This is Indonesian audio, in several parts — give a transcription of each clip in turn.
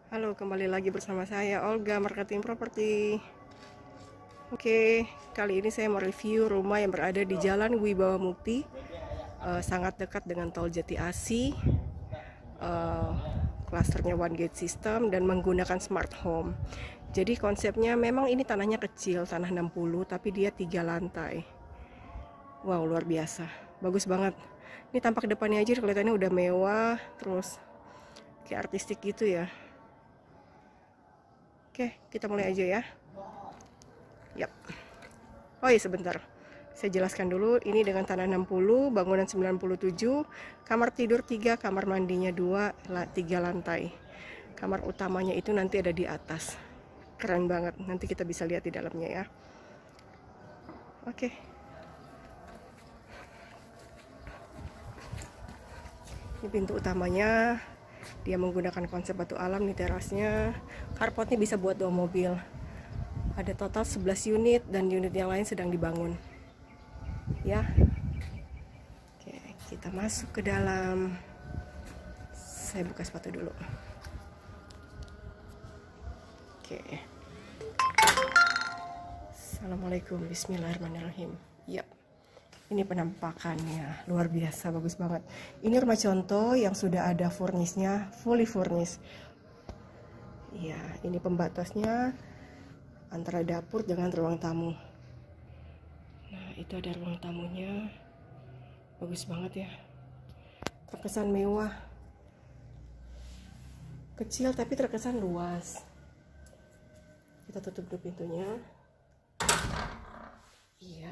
Halo, kembali lagi bersama saya Olga, Marketing Property. Oke, kali ini saya mau review rumah yang berada di Jalan Wibawa Mukti, sangat dekat dengan Tol Jati Asih. Klasternya one gate system dan menggunakan smart home. Jadi konsepnya memang ini tanahnya kecil, tanah 60, tapi dia 3 lantai. Wow, luar biasa, bagus banget. Ini tampak depannya aja kelihatannya udah mewah, terus kayak artistik gitu ya. Oke, kita mulai aja ya. Yap. Oh iya, sebentar. Saya jelaskan dulu, ini dengan tanah 60, bangunan 97, kamar tidur 3, kamar mandinya 2, 3 lantai. Kamar utamanya itu nanti ada di atas. Keren banget, nanti kita bisa lihat di dalamnya ya. Oke. Ini pintu utamanya. Dia menggunakan konsep batu alam nih terasnya. Carportnya bisa buat 2 mobil. Ada total 11 unit dan unit yang lain sedang dibangun. Ya. Oke, kita masuk ke dalam. Saya buka sepatu dulu. Oke. Assalamualaikum, bismillahirrahmanirrahim. Yap. Ini penampakannya luar biasa, bagus banget. Ini rumah contoh yang sudah ada furnisnya, fully furnished. Ya, ini pembatasnya antara dapur dengan ruang tamu. Nah, itu ada ruang tamunya. Bagus banget ya. Terkesan mewah. Kecil tapi terkesan luas. Kita tutup dulu pintunya. Iya.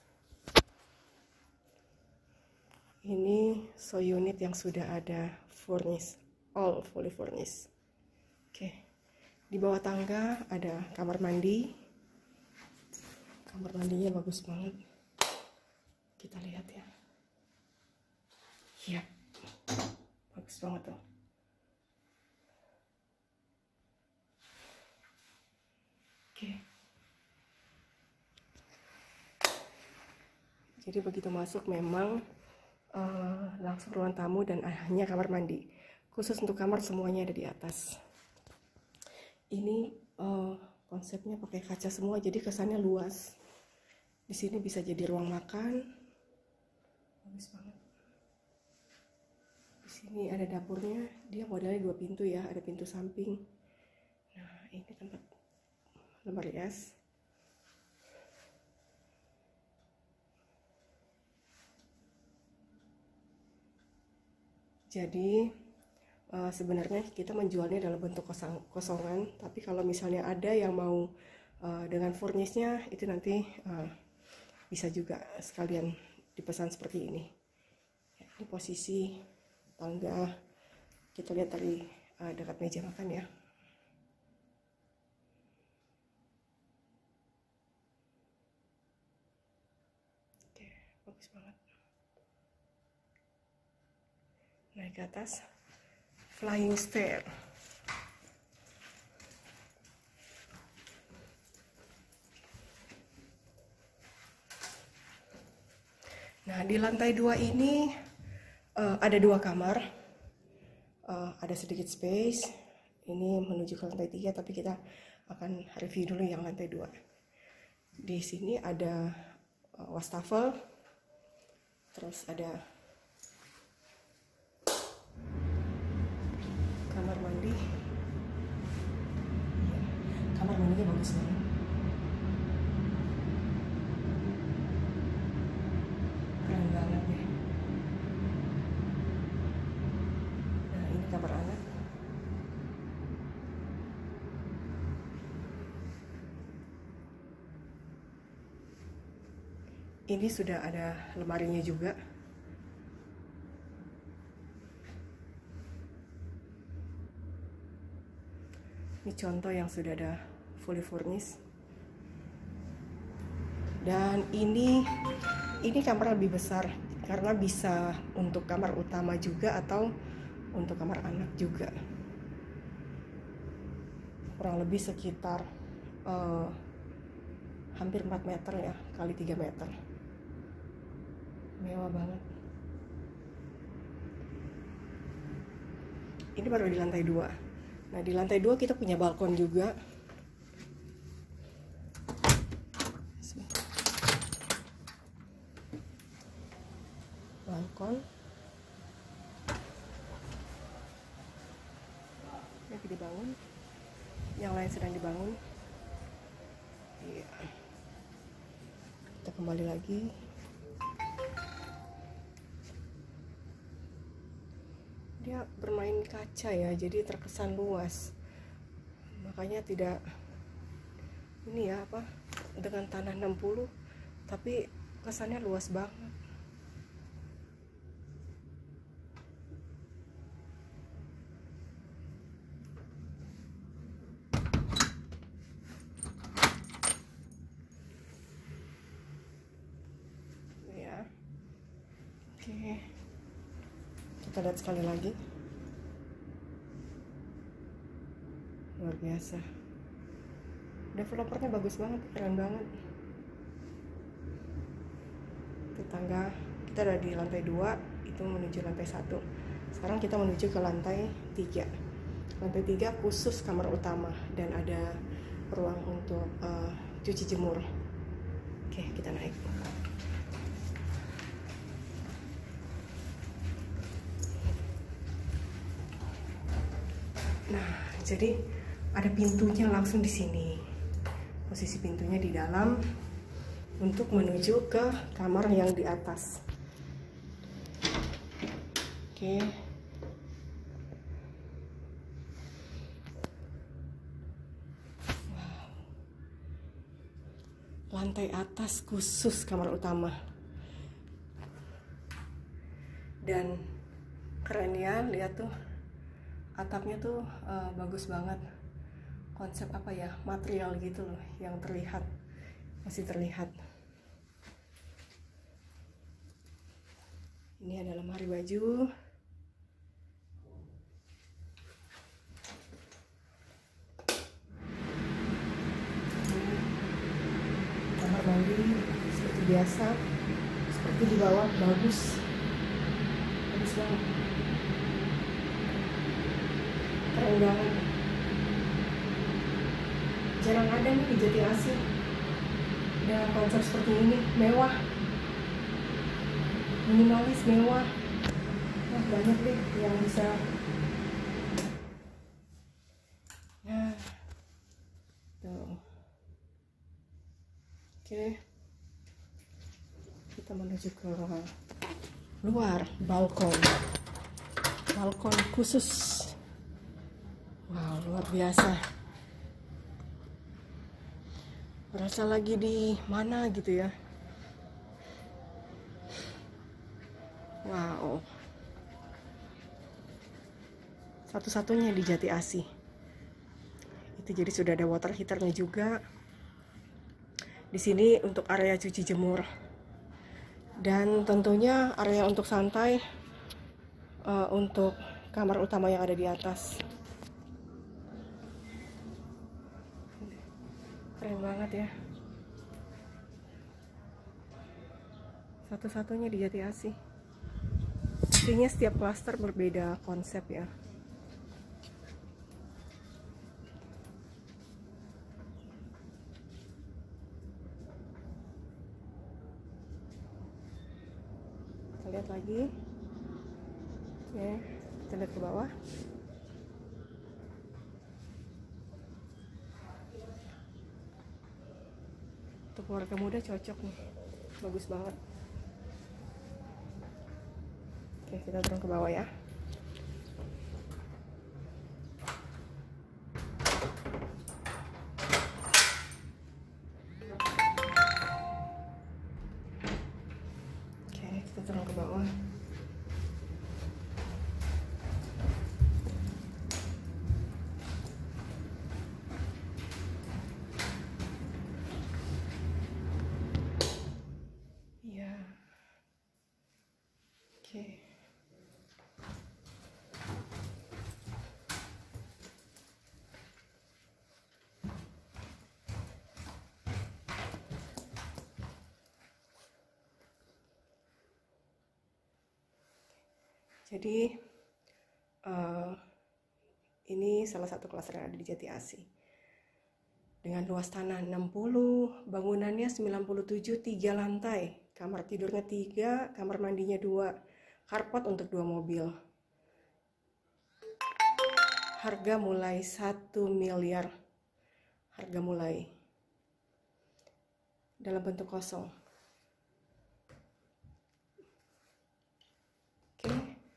Ini so unit yang sudah ada furnished, all fully furnished. Oke. Di bawah tangga ada kamar mandi. Kamar mandinya bagus banget. Kita lihat ya. Iya. Bagus banget tuh. Oke. Jadi begitu masuk memang langsung ruang tamu dan hanya kamar mandi. Khusus untuk kamar semuanya ada di atas. Ini konsepnya pakai kaca semua, jadi kesannya luas. Di sini bisa jadi ruang makan. Bagus banget. Di sini ada dapurnya, dia modelnya 2 pintu ya, ada pintu samping. Nah, ini tempat lemari es. Jadi sebenarnya kita menjualnya dalam bentuk kosongan, tapi kalau misalnya ada yang mau dengan furnishnya, itu nanti bisa juga sekalian dipesan seperti ini. Ya, ini posisi tangga, kita lihat dari dekat meja makan ya. Oke, bagus banget. Naik ke atas, flying stair. Nah, di lantai 2 ini ada 2 kamar. Ada sedikit space. Ini menuju ke lantai 3, tapi kita akan review dulu yang lantai 2. Di sini ada wastafel. Terus ada kamar mandi. Ya, kamar mandinya bagus banget. Keren banget ya. Nah, ini kamar anak. Ini sudah ada lemarinya juga. Ini contoh yang sudah ada fully furnished. Dan ini kamar lebih besar karena bisa untuk kamar utama juga atau untuk kamar anak juga. Kurang lebih sekitar hampir 4 meter ya, kali 3 meter. Mewah banget. Ini baru di lantai 2. Nah, di lantai 2 kita punya balkon juga. Balkon. Lagi dibangun. Yang lain sedang dibangun. Iya. Kita kembali lagi. Dia bermain kaca ya, jadi terkesan luas. Makanya tidak ini ya apa, dengan tanah 60 tapi kesannya luas banget. Ya. Oke. Kita lihat sekali lagi. Luar biasa. Developernya bagus banget, keren banget. Itu tangga, kita ada di lantai 2, itu menuju lantai 1. Sekarang kita menuju ke lantai 3. Lantai 3 khusus kamar utama dan ada ruang untuk cuci jemur. Oke, kita naik. Nah, jadi ada pintunya langsung di sini. Posisi pintunya di dalam untuk menuju ke kamar yang di atas. Oke. Wow. Lantai atas khusus kamar utama. Dan keren ya, lihat tuh. Atapnya tuh bagus banget, konsep apa ya, material gitu loh yang terlihat, masih terlihat. Ini ada lemari baju. Kamar mandi seperti biasa, seperti di bawah, bagus banget. Keren banget. Jarang ada nih di Jati Asih dengan konsep seperti ini, mewah, minimalis, mewah. Nah, banyak deh yang bisa. Nah, tuh. Oke, kita menuju ke luar, balkon khusus. Wow, luar biasa. Berasa lagi di mana gitu ya. Wow. Satu-satunya di Jati Asih. Itu jadi sudah ada water heaternya juga. Di sini untuk area cuci jemur. Dan tentunya area untuk santai untuk kamar utama yang ada di atas. Keren banget ya. Satu-satunya di Jati Asih. Pastinya setiap klaster berbeda konsep ya. Kita lihat lagi. Oke, kita lihat ke bawah. Untuk keluarga muda cocok nih, bagus banget. Oke, kita turun ke bawah ya. Oke, kita turun ke bawah. Ya. Oke. Jadi Ini salah satu klaster yang ada di Jati Asih. Dengan luas tanah 60, bangunannya 97, 3 lantai. Kamar tidurnya 3, kamar mandinya 2, carport untuk 2 mobil. Harga mulai 1 miliar. Harga mulai. Dalam bentuk kosong. Oke.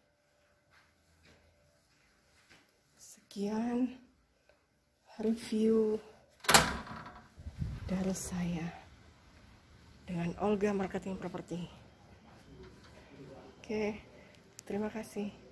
Sekian review dari saya dengan Olga Marketing Property. Oke, terima kasih.